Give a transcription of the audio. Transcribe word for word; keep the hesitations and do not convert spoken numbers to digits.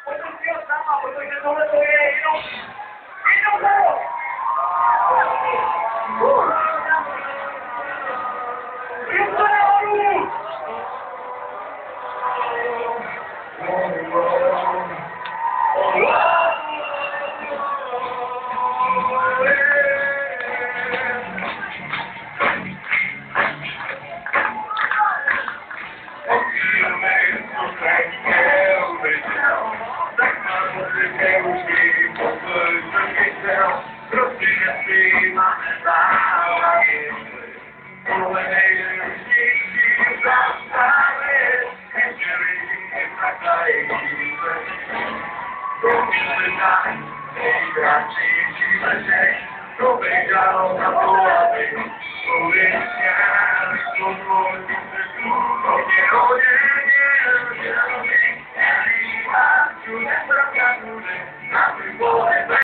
protože tohle to je jenom, jenom za rok. Jděte nahoru! Don't be down, I'm